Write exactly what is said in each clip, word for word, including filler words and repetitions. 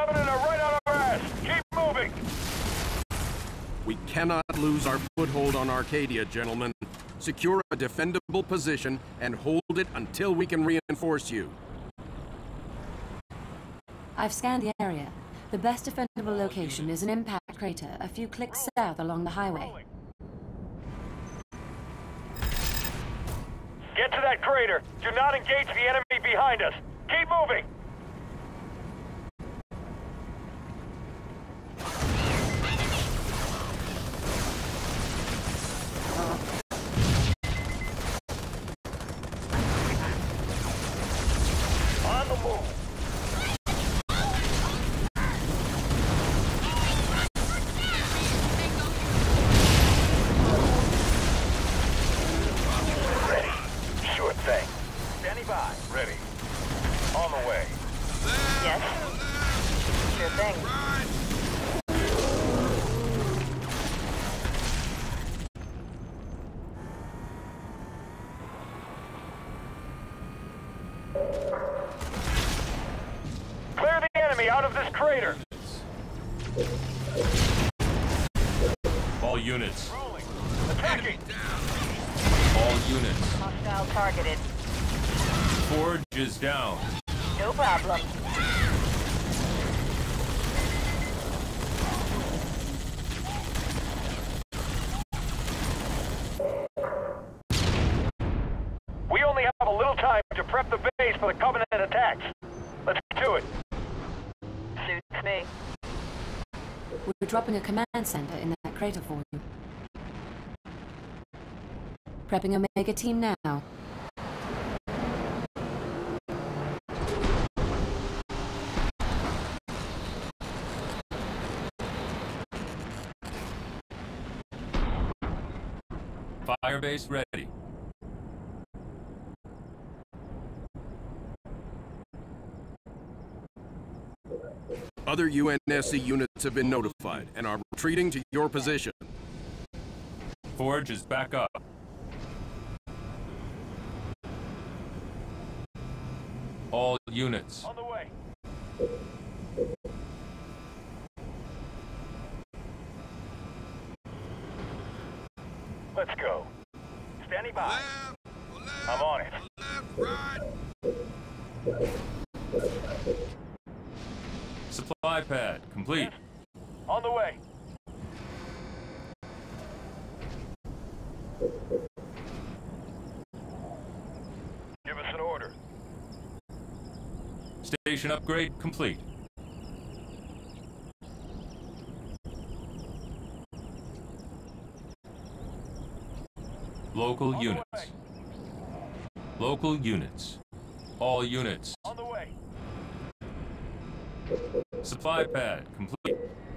Covenant are right on our ass! Keep moving! We cannot lose our foothold on Arcadia, gentlemen. Secure a defendable position and hold it until we can reinforce you. I've scanned the area. The best defendable location is an impact crater a few clicks south along the highway. Get to that crater! Do not engage the enemy behind us! Keep moving! On the move! Thing. Standing by. Ready. On the way. Yes. Sure thing. Clear the enemy out of this crater. All units. Rolling. Attacking. All units. Hostile targeted. Forge is down. No problem. We only have a little time to prep the base for the Covenant attacks. Let's get to it. Suits me. We're dropping a command center in that crater for you. Prepping a mega team now. Firebase ready. Other U N S C units have been notified and are retreating to your position. Forge is back up. All units. On the way. Let's go. Standing by. Left, left, I'm on it. left, right. Supply pad complete. On the way. Give us an order. Station upgrade complete. Local On units. the way. Local units. All units. On the way. Supply pad complete.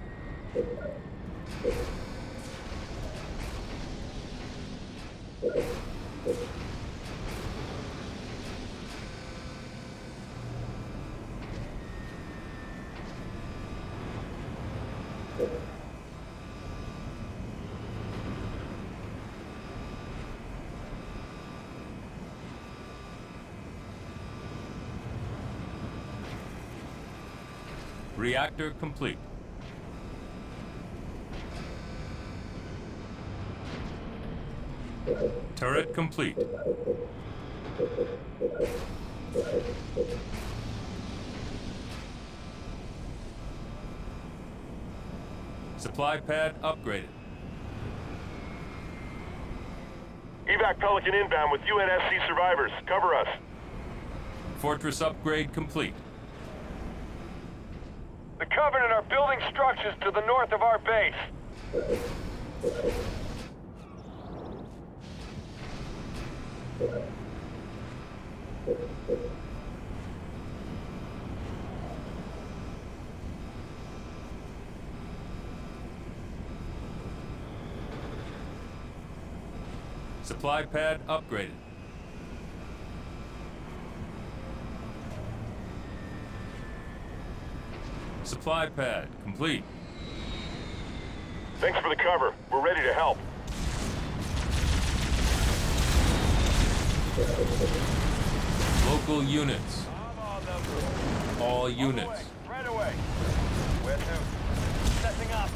Reactor complete. Turret complete. Supply pad upgraded. Evac Pelican inbound with U N S C survivors. Cover us. Fortress upgrade complete. The Covenant are building structures to the north of our base. Supply pad upgraded. Supply pad complete. Thanks for the cover. We're ready to help. Local units. All units. Right away. Where to? Setting up.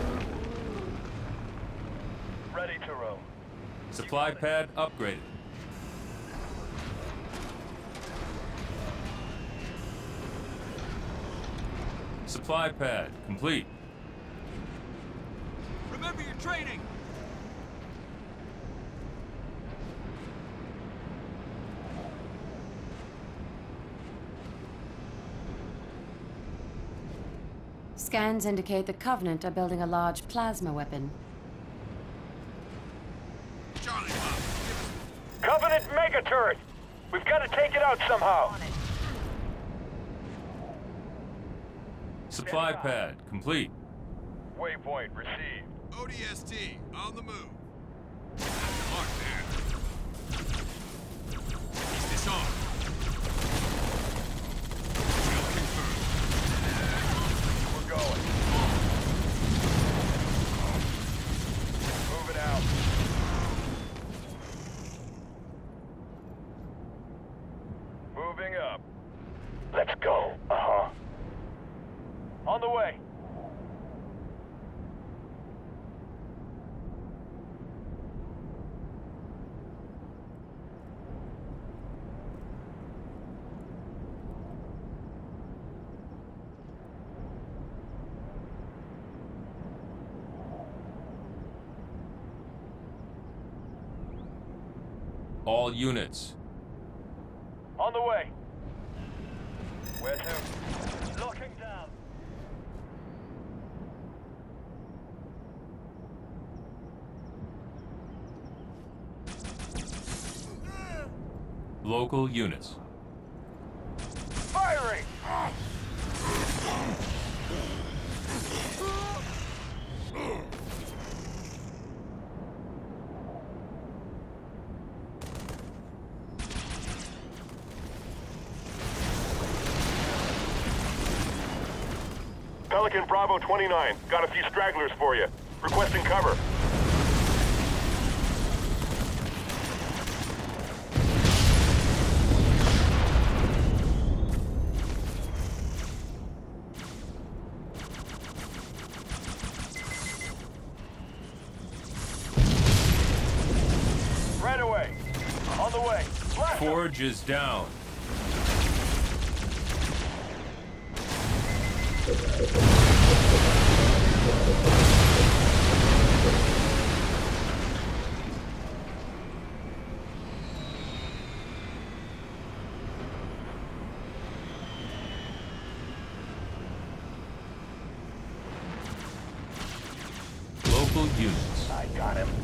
Ready to roll. Supply pad upgraded. Supply pad complete. Remember your training. Scans indicate the Covenant are building a large plasma weapon. Charlie, Pop, give us Covenant mega turret! We've got to take it out somehow. Supply pad complete. Waypoint received. O D S T on the move. Mark there. Disarm. Kill confirmed. We're going. Moving out. Moving up. Let's go. Uh-huh. On the way. All units. On the way. Where to? Locking down. Local units. Firing! Pelican Bravo twenty-nine. Got a few stragglers for you. Requesting cover. Right away. On the way. Blast 'em. Forge is down. Local units. I got him.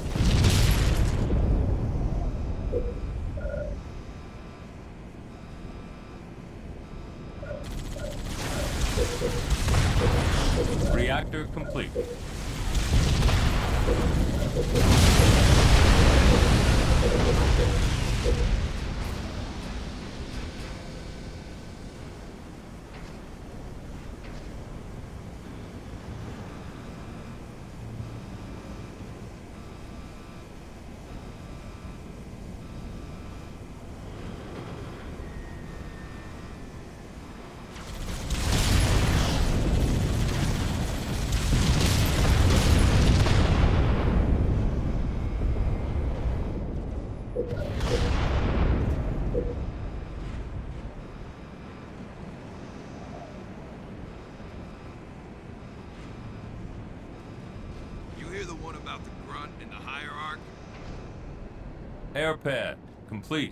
Reactor complete. You hear the one about the grunt and the hierarch? Air pad complete.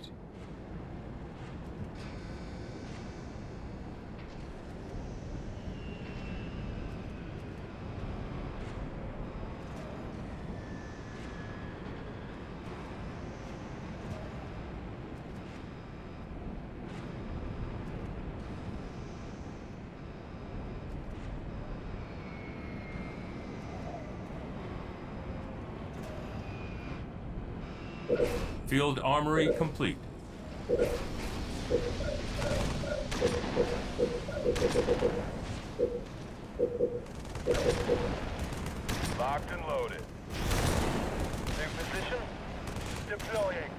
Field armory complete. Locked and loaded. New position. Deploying.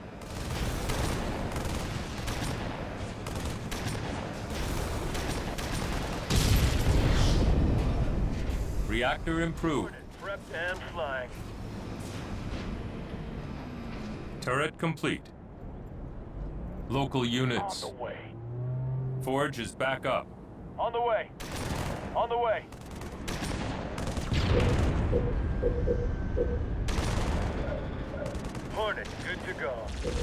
Reactor improved. Hornet prepped and flying. Turret complete. Local units. On the way. Forge is back up. On the way. On the way. Hornet, good to go.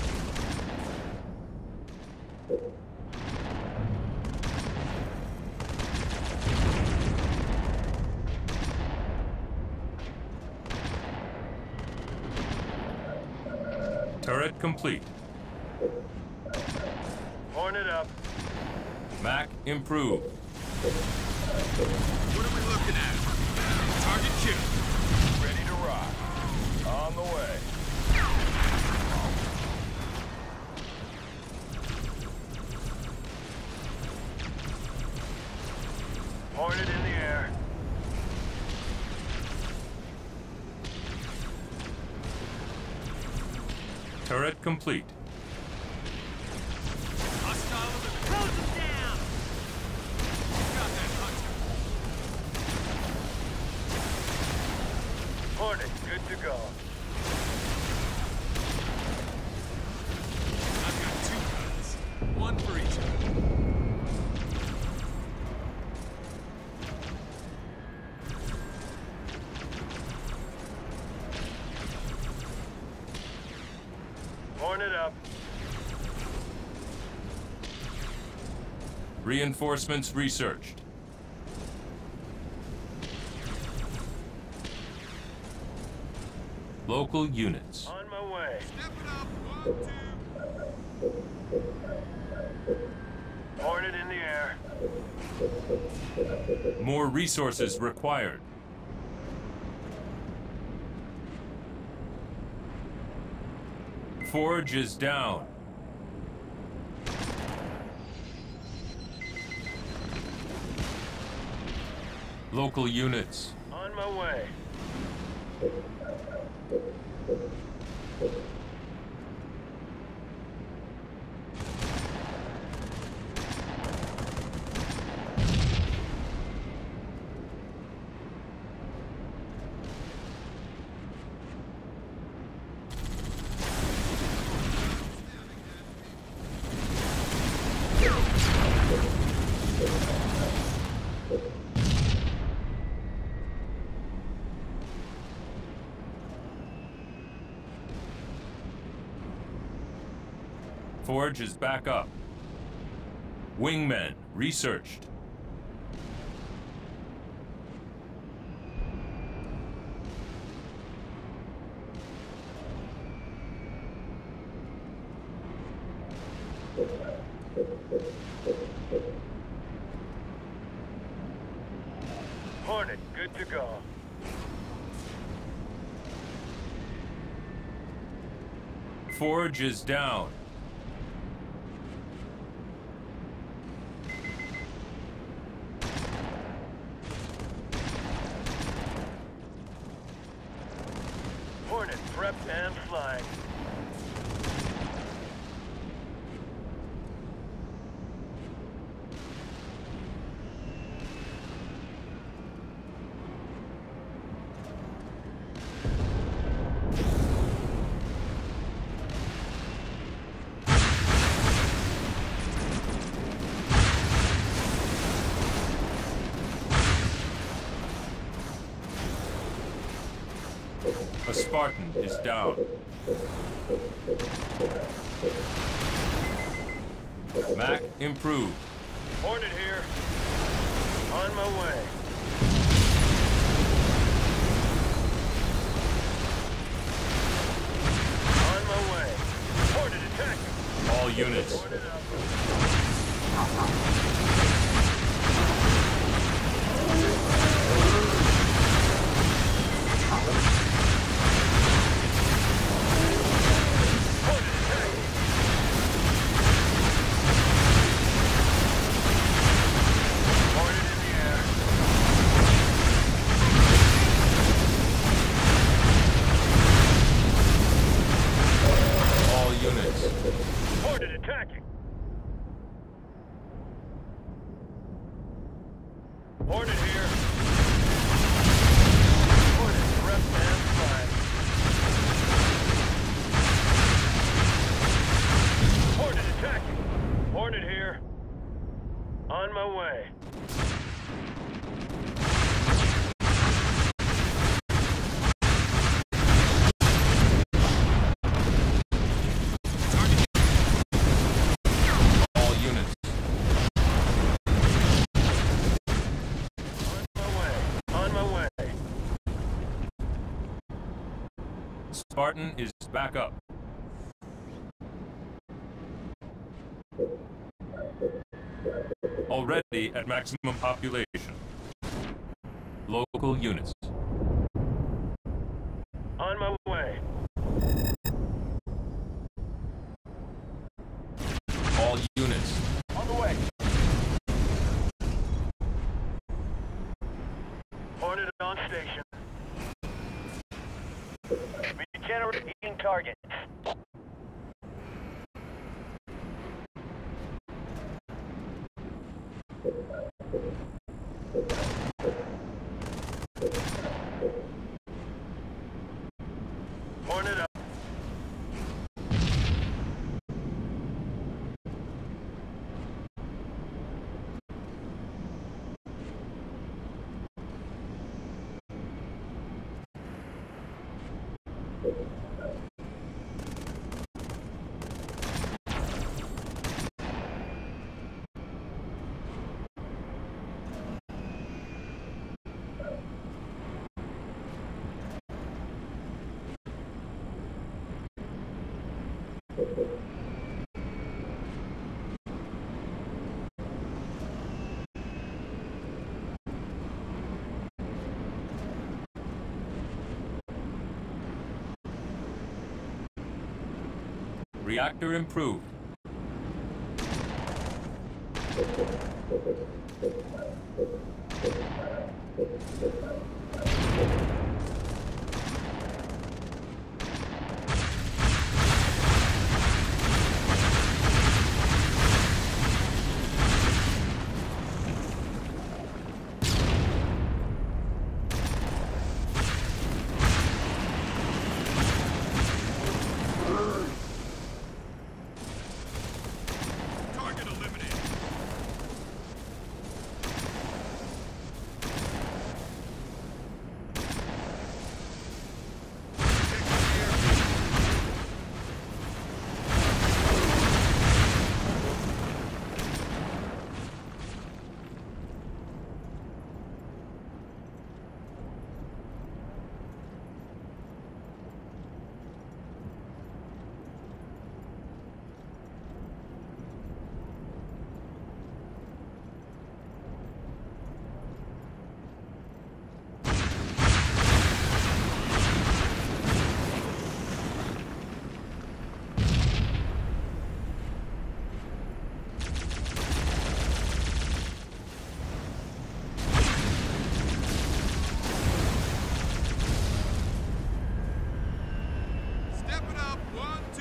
Turret complete. Hornet up. Mac improved. What are we looking at? Target killed. Ready to rock. On the way. Hornet in the air. Turret complete. Hostile over there. Close them down! Got that hunter. Hornet, good to go. I've got two guns. One for each of them. Hornet up. Reinforcements researched. Local units. On my way. Step it up. One, two. Hornet in the air. More resources required. Forge is down. Local units. On my way. Forge is back up. Wingmen researched. Hornet, good to go. Forge is down. Hornet prepped and flying. A Spartan is down. Mac improved. Hornet here. On my way. On my way. Hornet attacking. All units. Hornet up. Hornet attacking. Hornet here. Hornet here. On my way. All units. On my way. On my way. Spartan is back up. Already at maximum population. Local units. On my way. All units. On the way. Hornet on station. Regenerating targets. Hornet up. Reactor improved. Target eliminated. Step it up. One, two.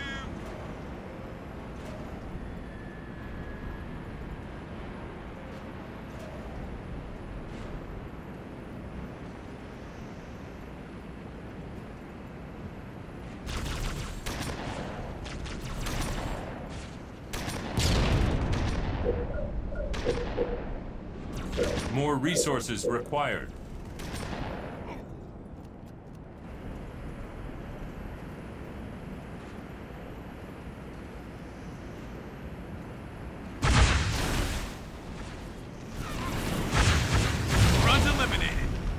More resources required. Runs eliminated.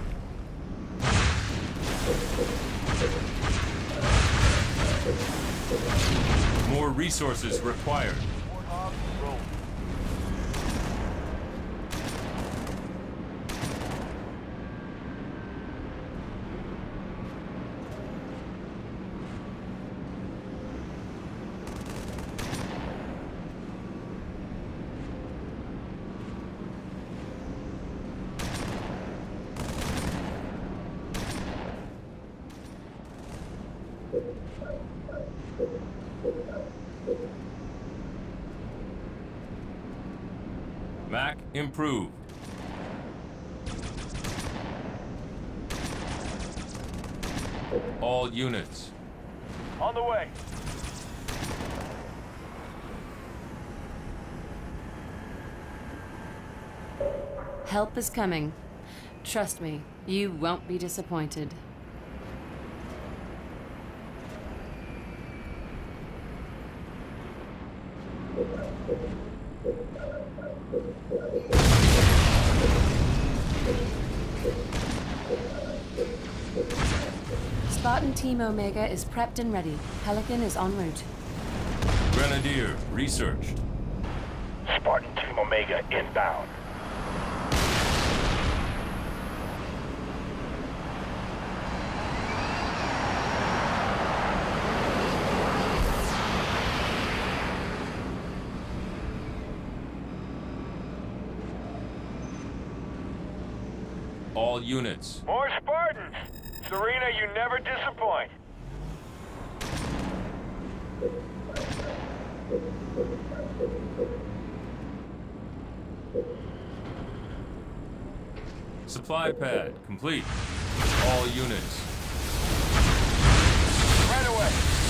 More resources required. Warthog roll. Mac improved. All units. On the way. Help is coming. Trust me, you won't be disappointed. Spartan Team Omega is prepped and ready. Pelican is en route. Grenadier, researched. Spartan Team Omega inbound. All units. More Spartans! Serena, you never disappoint. Supply pad, complete. All units. Right away.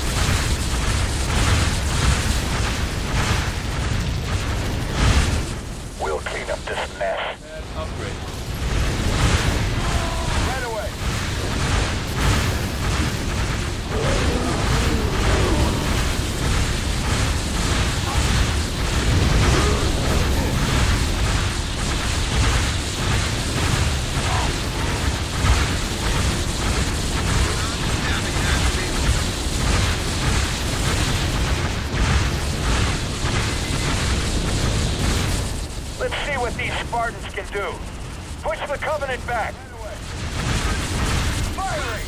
We'll clean up this mess. Pad upgrade. Right away. Let's see what these Spartans can do. Push the Covenant back. Firing!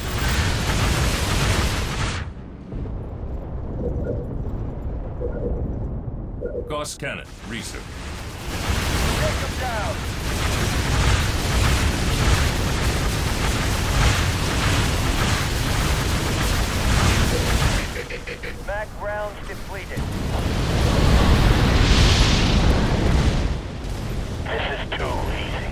Gauss cannon, research. Take them down! Mac rounds depleted. This is too easy.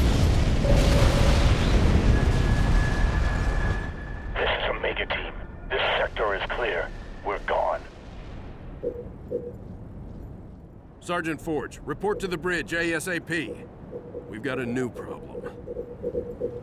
This is Omega Team. This sector is clear. We're gone. Sergeant Forge, report to the bridge ASAP. We've got a new problem.